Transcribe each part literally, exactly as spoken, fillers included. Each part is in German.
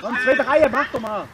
Und zweite Reihe, mach doch mal.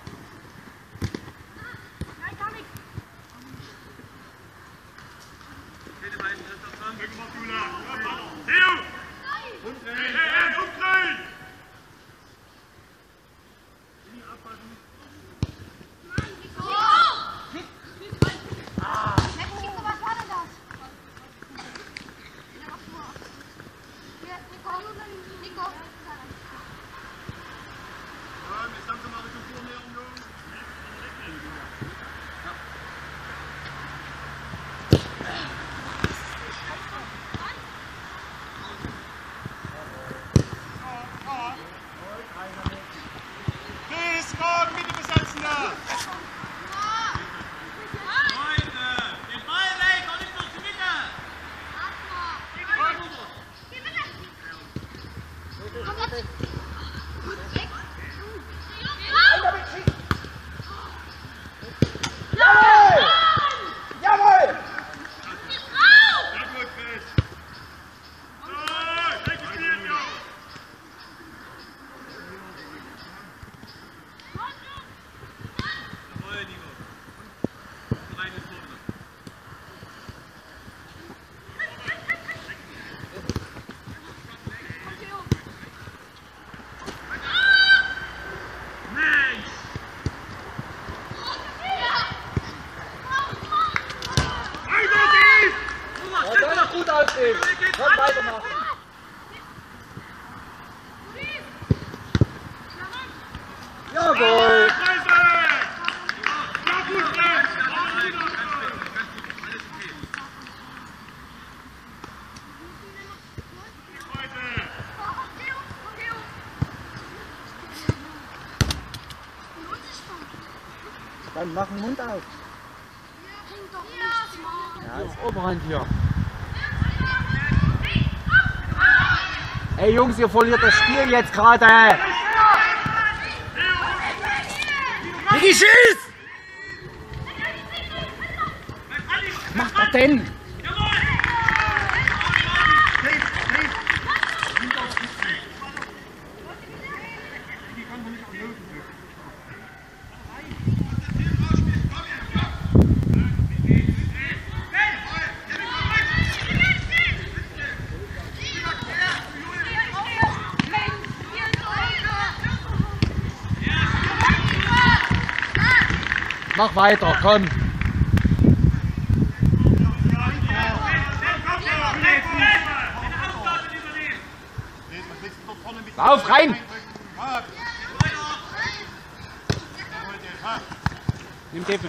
Jawohl! Dann mach den Mund auf. Ja, ist Oberhand hier. Ey Jungs, ihr verliert das Spiel jetzt gerade. Wie schieß! Was macht er denn? Mach weiter, komm! Lauf rein! Nimm Tepe!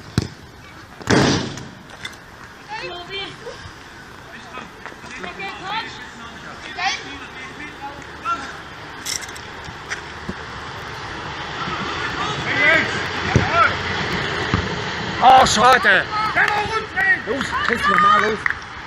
Oh, schade! Los, kriegst du mal los!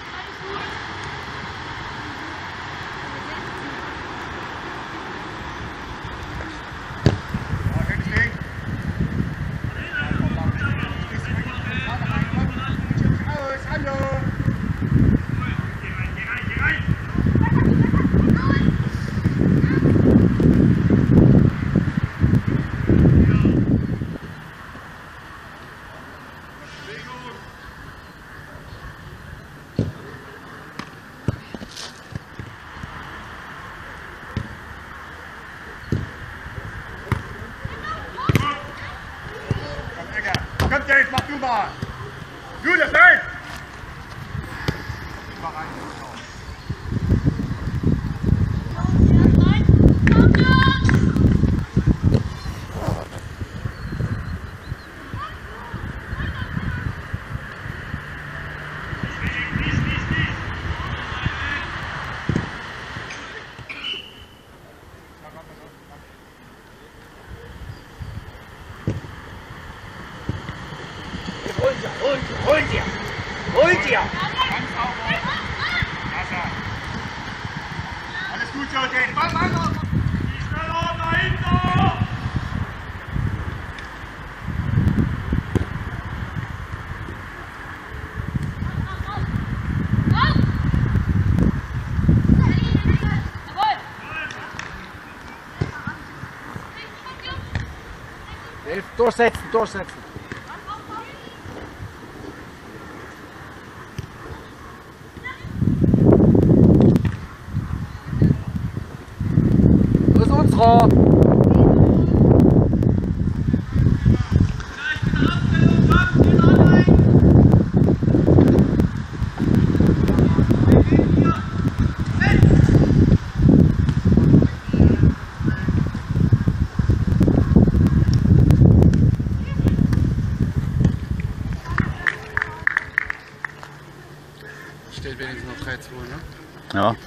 Kommt Dave, mach du mal! Julius, nein! Mal rein. Hol dir! Hol dir! Hol dir! Alles gut, Jordan! Ball weiter! Schneller dahinter! Durchsetzen, durchsetzen. Das ist unserer. Steht wenigstens noch drei zwei, ne? Ja.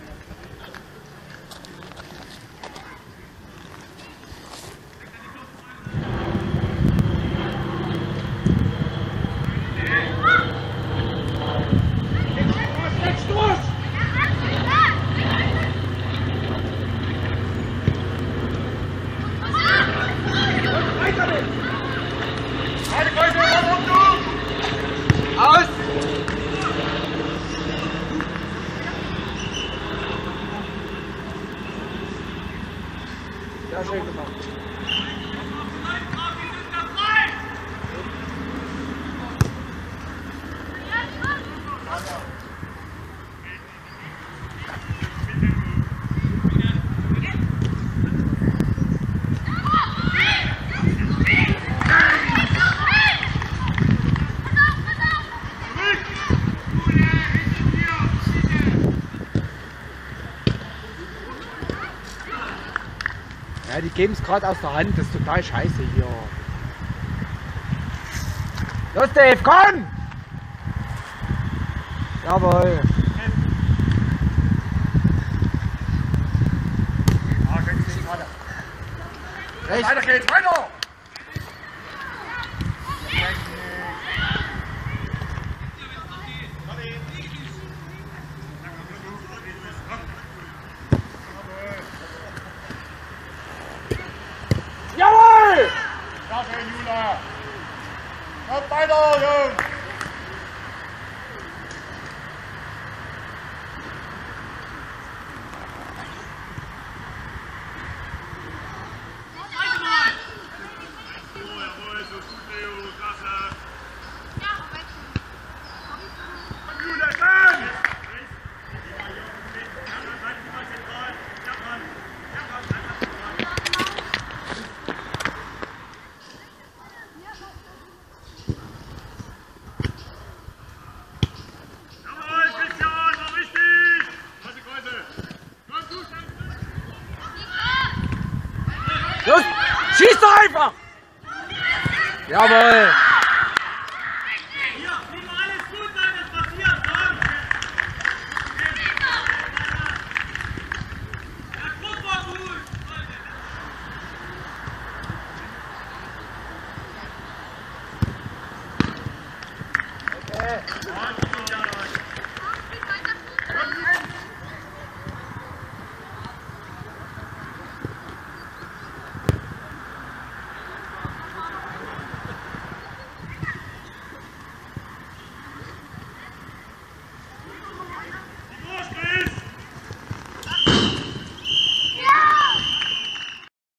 Aus! Sehr schön gemacht. Ja, die geben es gerade aus der Hand, das ist total scheiße hier. Los Dave, komm! Jawohl. Rechts. Weiter geht's, weiter! Jawohl! Ja, schön, Jula! Kommt weiter, Jungs! Los! Schieß doch einfach! Jawohl! Okay.